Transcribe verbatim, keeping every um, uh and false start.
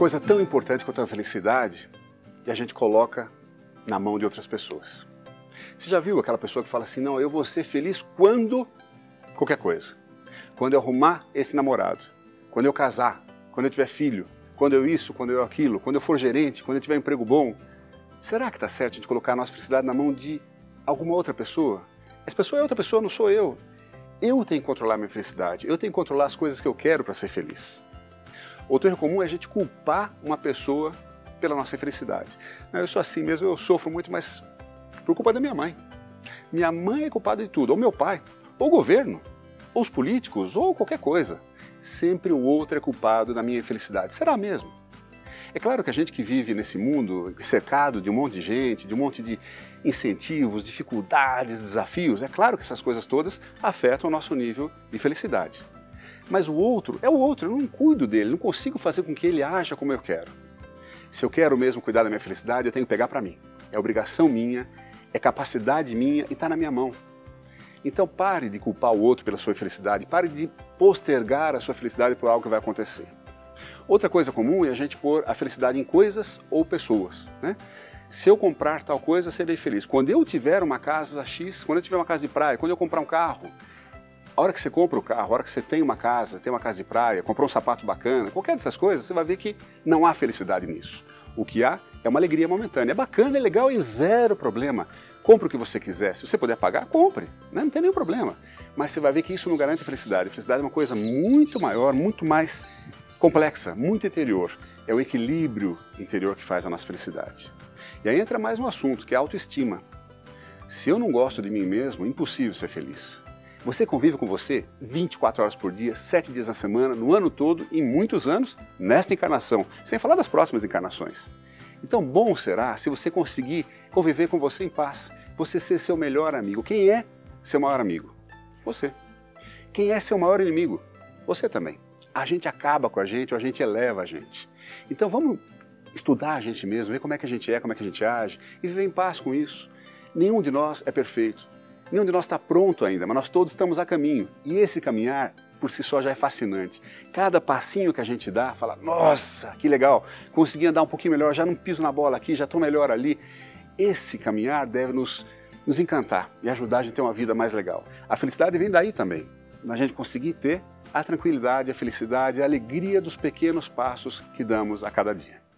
coisa tão importante quanto a felicidade e a gente coloca na mão de outras pessoas. Você já viu aquela pessoa que fala assim, não, eu vou ser feliz quando qualquer coisa. Quando eu arrumar esse namorado, quando eu casar, quando eu tiver filho, quando eu isso, quando eu aquilo, quando eu for gerente, quando eu tiver um emprego bom. Será que está certo a gente colocar a nossa felicidade na mão de alguma outra pessoa? Essa pessoa é outra pessoa, não sou eu. Eu tenho que controlar a minha felicidade, eu tenho que controlar as coisas que eu quero para ser feliz. Outro erro comum é a gente culpar uma pessoa pela nossa infelicidade. Eu sou assim mesmo, eu sofro muito, mas por culpa da minha mãe. Minha mãe é culpada de tudo, ou meu pai, ou o governo, ou os políticos, ou qualquer coisa. Sempre o outro é culpado da minha infelicidade. Será mesmo? É claro que a gente que vive nesse mundo cercado de um monte de gente, de um monte de incentivos, dificuldades, desafios, é claro que essas coisas todas afetam o nosso nível de felicidade. Mas o outro é o outro, eu não cuido dele, não consigo fazer com que ele haja como eu quero. Se eu quero mesmo cuidar da minha felicidade, eu tenho que pegar para mim. É obrigação minha, é capacidade minha e está na minha mão. Então pare de culpar o outro pela sua infelicidade, pare de postergar a sua felicidade por algo que vai acontecer. Outra coisa comum é a gente pôr a felicidade em coisas ou pessoas, né? Se eu comprar tal coisa, serei feliz. Quando eu tiver uma casa X, quando eu tiver uma casa de praia, quando eu comprar um carro, a hora que você compra o carro, a hora que você tem uma casa, tem uma casa de praia, comprou um sapato bacana, qualquer dessas coisas, você vai ver que não há felicidade nisso. O que há é uma alegria momentânea. É bacana, é legal e zero problema. Compre o que você quiser. Se você puder pagar, compre, né? Não tem nenhum problema. Mas você vai ver que isso não garante felicidade. Felicidade é uma coisa muito maior, muito mais complexa, muito interior. É o equilíbrio interior que faz a nossa felicidade. E aí entra mais um assunto, que é a autoestima. Se eu não gosto de mim mesmo, é impossível ser feliz. Você convive com você vinte e quatro horas por dia, sete dias na semana, no ano todo, em muitos anos, nesta encarnação, sem falar das próximas encarnações. Então bom será se você conseguir conviver com você em paz, você ser seu melhor amigo. Quem é seu maior amigo? Você. Quem é seu maior inimigo? Você também. A gente acaba com a gente ou a gente eleva a gente. Então vamos estudar a gente mesmo, ver como é que a gente é, como é que a gente age e viver em paz com isso. Nenhum de nós é perfeito. Nenhum de nós está pronto ainda, mas nós todos estamos a caminho. E esse caminhar, por si só, já é fascinante. Cada passinho que a gente dá, fala, nossa, que legal, consegui andar um pouquinho melhor, já não piso na bola aqui, já estou melhor ali. Esse caminhar deve nos, nos encantar e ajudar a gente a ter uma vida mais legal. A felicidade vem daí também, a gente conseguir ter a tranquilidade, a felicidade, a alegria dos pequenos passos que damos a cada dia.